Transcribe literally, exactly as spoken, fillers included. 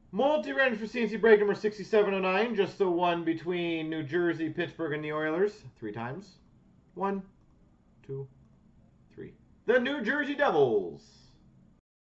Multi-random for C and C break number sixty-seven oh nine. Just the one between New Jersey, Pittsburgh, and the Oilers. Three times. One, two, three. The New Jersey Devils.